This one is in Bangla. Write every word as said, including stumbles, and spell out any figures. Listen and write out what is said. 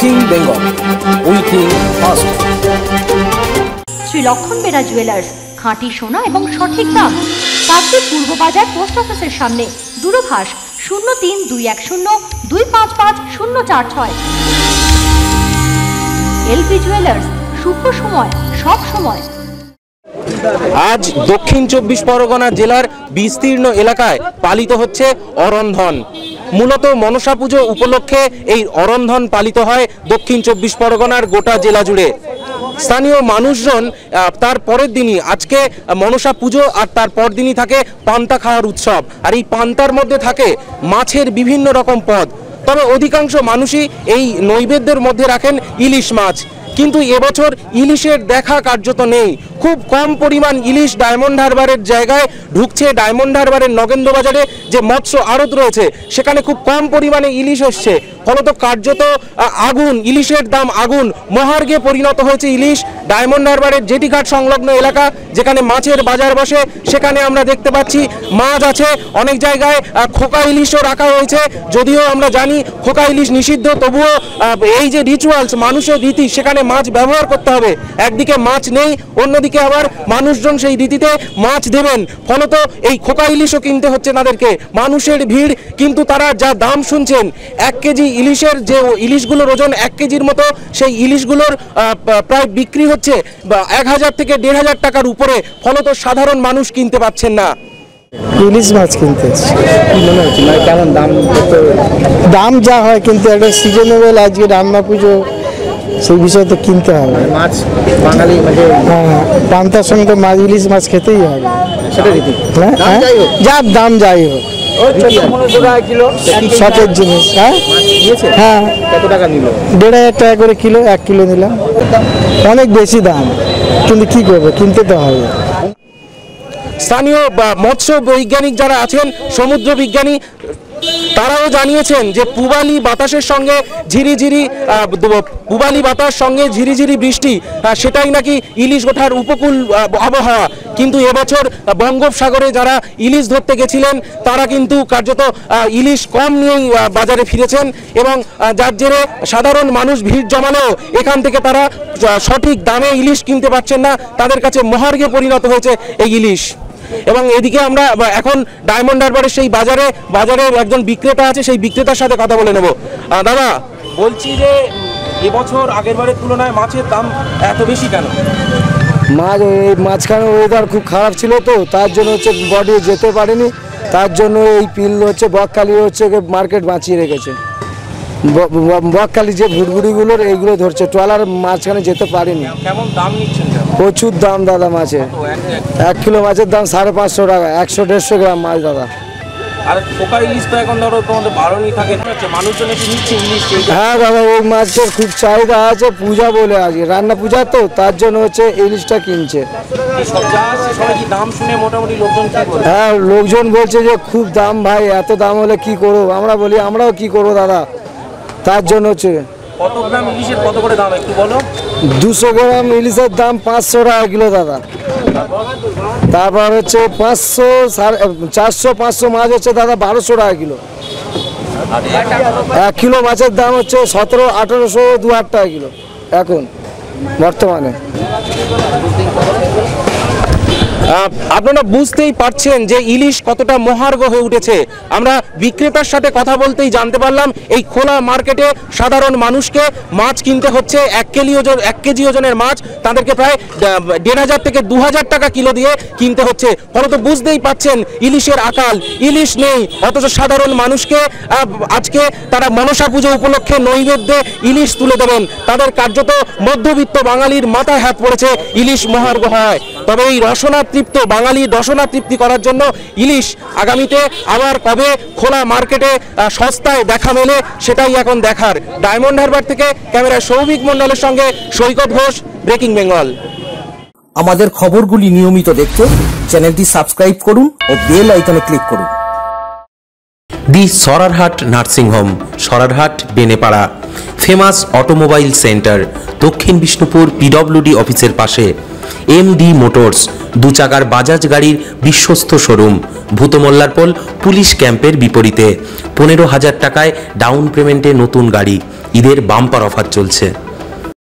Breaking Bengal, we think fast. Shri Lakshman Bera jewellers, খাঁটি সোনা এবং সঠিক দাম। কাকদ্বীপ পূর্ব বাজার পোস্ট অফিসের সামনে। দূরভাষ শূন্য তিন দুই এক শূন্য দুই পাঁচ পাঁচ শূন্য চার ছয়। এলপি জুয়েলার্স, শুভ সময় সব সময়। আজ দক্ষিণ চব্বিশ পরগনা জেলার বিস্তীর্ণ এলাকায় পালিত হচ্ছে অরন্ধন। মূলত মনসা পুজো উপলক্ষে এই অরন্ধন পালিত হয় দক্ষিণ চব্বিশ পরগনার গোটা জেলা জুড়ে। স্থানীয় মানুষজন তার পরের দিনই, আজকে মনসা পুজো আর তার পর দিনই থাকে পান্তা খাওয়ার উৎসব। আর এই পান্তার মধ্যে থাকে মাছের বিভিন্ন রকম পদ। তবে অধিকাংশ মানুষই এই নৈবেদ্যের মধ্যে রাখেন ইলিশ মাছ। কিন্তু এবছর ইলিশের দেখা কার্যত নেই। খুব কম পরিমাণ ইলিশ ডায়মন্ড হারবারের জায়গায় ঢুকছে। ডায়মন্ড হারবারের নগেন্দ্রবাজারে যে মৎস্য আড়ত রয়েছে সেখানে খুব কম পরিমাণে ইলিশ এসছে। ফলত কার্যত আগুন, ইলিশের দাম আগুন, মহার্ঘে পরিণত হয়েছে ইলিশ। ডায়মন্ড হারবারের জেটিঘাট সংলগ্ন এলাকা যেখানে মাছের বাজার বসে, সেখানে আমরা দেখতে পাচ্ছি মাছ আছে। অনেক জায়গায় খোকা ইলিশও রাখা হয়েছে। যদিও আমরা জানি খোকা ইলিশ নিষিদ্ধ, তবুও এই যে রিচুয়ালস, মানুষের রীতি, সেখানে মাছ ব্যবহার করতে হবে। একদিকে মাছ নেই, অন্যদিকে আবার মানুষজন সেই রীতিতে মাছ দেবেন। ফলত এই খোকা ইলিশও কিনতে হচ্ছে তাদেরকে। মানুষের ভিড়, কিন্তু তারা যা দাম শুনছেন, এক কেজি ইলিশের যে ইলিশগুলোর ওজন এক কেজির মতো, সেই ইলিশগুলোর প্রায় বিক্রি হচ্ছে এক হাজার থেকে দেড় হাজার টাকার উপরে। ফলত সাধারণ মানুষ কিনতে পারছেন না। ইলিশ মাছ কিনতে কেমন দাম? দাম যা হয়, কিন্তু একটা সিজনেবল, আজকে রান্না পুজো, সেই বিষয়ে তো কিনতে হবে। মাছ বাঙালি মানে হ্যাঁ, পান্তার সঙ্গে তো মাছ, ইলিশ মাছ খেতেই হবে। সেটা রীতি, যার দাম যাই হোক, শখের জিনিস। হ্যাঁ হ্যাঁ, কত টাকা নিল? দেড় হাজার টাকা করে কিলো, এক কিলো নিলাম। অনেক বেশি দাম, কিন্তু কি করবো, কিনতে তো হবে। স্থানীয় মৎস্য বৈজ্ঞানিক যারা আছেন, সমুদ্র বিজ্ঞানী, তারাও জানিয়েছেন যে পূবালি বাতাসের সঙ্গে ঝিরিঝিরি পূবালি বাতাস সঙ্গে ঝিরিঝিরি বৃষ্টি, সেটাই নাকি ইলিশ ওঠার উপকূল আবহাওয়া। কিন্তু এবছর বঙ্গোপসাগরে যারা ইলিশ ধরতে গেছিলেন তারা কিন্তু কার্যত ইলিশ কম নিয়েই বাজারে ফিরেছেন, এবং যার জেরে সাধারণ মানুষ ভিড় জমালেও এখান থেকে তারা সঠিক দামে ইলিশ কিনতে পারছেন না। তাদের কাছে মহার্ঘে পরিণত হয়েছে এই ইলিশ। এবং এদিকে আমরা এখন ডায়মন্ড হারবারের সেই বাজারে বাজারে একজন বিক্রেতা আছে, সেই বিক্রেতার সাথে কথা বলে নেব। দাদা, বলছি যে এবছর আগের বারের তুলনায় মাছের দাম এত বেশি কেন? মাছ, এই মাঝখানে ওয়েদার খুব খারাপ ছিল, তো তার জন্য হচ্ছে বডি যেতে পারেনি। তার জন্য এই পিল হচ্ছে বকখালি হচ্ছে মার্কেট বাঁচিয়ে রেখেছে। বকখালি যে ভুটভুটিগুলোর এইগুলো ধরছে, ট্রলার মাঝখানে যেতে পারেনি। কেমন দাম নিচ্ছেন? প্রচুর দাম দাদা মাছের। এক কিলো মাছের দাম সাড়ে পাঁচশো টাকা, একশো দেড়শো গ্রাম মাছ দাদা। আর পোকা ইলিশ তো এখন ধরো তোমাদের বারণই থাকে, মানুষজন একটু নিচ্ছে ইলিশ। হ্যাঁ দাদা, ওই মাছের খুব চাহিদা আছে, পূজা বলে আজকে রান্না পূজা, তো তার জন্য হচ্ছে ইলিশটা কিনছে। দাম শুনে মোটামুটি লোকজন কি বলে? হ্যাঁ, লোকজন বলছে যে খুব দাম ভাই, এত দাম হলে কি করবো। আমরা বলি আমরাও কি করবো দাদা, তার জন্য হচ্ছে। কত গ্রাম ইলিশের কত করে দাম একটু বলো? দুশো গ্রাম ইলিশের দাম পাঁচশো টাকা কিলো দাদা। তারপর হচ্ছে পাঁচশো সাড়ে চারশো পাঁচশো মাছ হচ্ছে দাদা বারোশো টাকা কিলো। এক কিলো মাছের দাম হচ্ছে সতেরো আঠেরোশো দু হাজার টাকা কিলো এখন বর্তমানে। আপনারা বুঝতেই পারছেন যে ইলিশ কতটা মহার্ঘ হয়ে উঠেছে। আমরা বিক্রেতার সাথে কথা বলতেই জানতে পারলাম এই খোলা মার্কেটে সাধারণ মানুষকে মাছ কিনতে হচ্ছে। এক কেজি ওজন এক কেজি ওজনের মাছ তাদেরকে প্রায় দেড় হাজার থেকে দু হাজার টাকা কিলো দিয়ে কিনতে হচ্ছে। ফলত বুঝতেই পাচ্ছেন ইলিশের আকাল, ইলিশ নেই, অথচ সাধারণ মানুষকে আজকে তারা মনসা পুজো উপলক্ষে নৈবেদ্যে ইলিশ তুলে দেবেন। তাদের কার্যত মধ্যবিত্ত বাঙালির মাথায় হাত পড়েছে ইলিশ মহার্ঘ হয়। তবে এই রসনা তৃপ্ত বাঙালি রসনা তৃপ্তি করার জন্য ইলিশ আগামীতে আবার কবে খোলা মার্কেটে সস্তায় দেখা মেলে সেটাই এখন দেখার। ডায়মন্ড হারবার থেকে ক্যামেরায় সৌভিক মণ্ডলের সঙ্গে সৈকত ঘোষ, ব্রেকিং বেঙ্গল। আমাদের খবরগুলি নিয়মিত দেখতে চ্যানেলটি সাবস্ক্রাইব করুন ও বেল আইকনে ক্লিক করুন। The Sorarhat nursing home, Sorarhat Benepara. Famous automobile center, Dakshin Bishnupur PWD অফিসের পাশে। এম ডি মোটরস, দু চাকার বাজাজ গাড়ির বিশ্বস্ত শোরুম। ভূতমল্লারপোল পুলিশ ক্যাম্পের বিপরীতে পনেরো হাজার টাকায় ডাউন পেমেন্টে নতুন গাড়ি। ঈদের বাম্পার অফার চলছে।